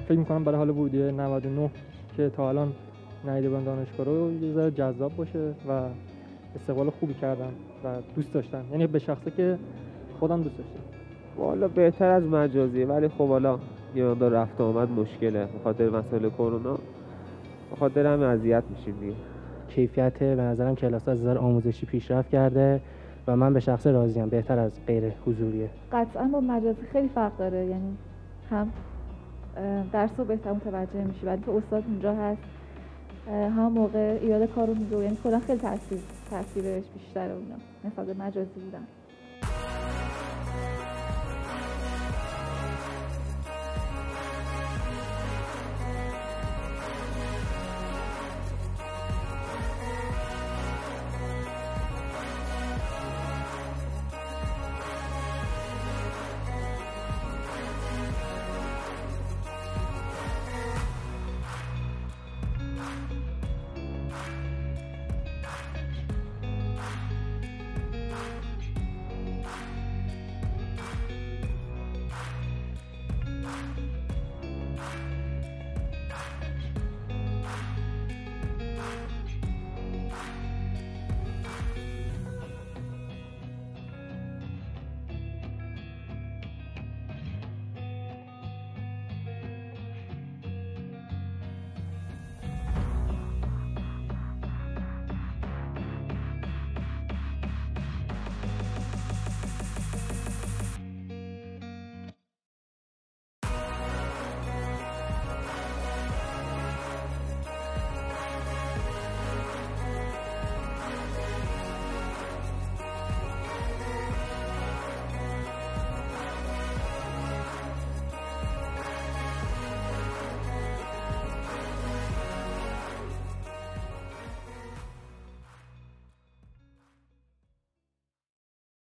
فکر می‌کنم برای حال ورودی 99 که تا الان ندیده بودن دانشگاه رو یه ذره جذاب باشه و استقبال خوبی کردن و دوست داشتن، یعنی به شخصه که خودم دوست داشتم. والا بهتر از مجازیه، ولی خب حالا یه مقدار رفت آمد مشکله به خاطر مسائل کرونا، به خاطر هم اذیت میشیم دیگه. کیفیت به نظرم کلاس از نظر آموزشی پیشرفت کرده و من به شخص راضیم، بهتر از غیر حضوریه. قطعا با مجازی خیلی فرق داره، یعنی هم درس رو بهتر متوجه میشی ولی که استاد اونجا هست، هم موقع ایراد کار رو میگه، یعنی کلا خیلی تاثیرش بیشتره اونا نسبت به مجازی بودن.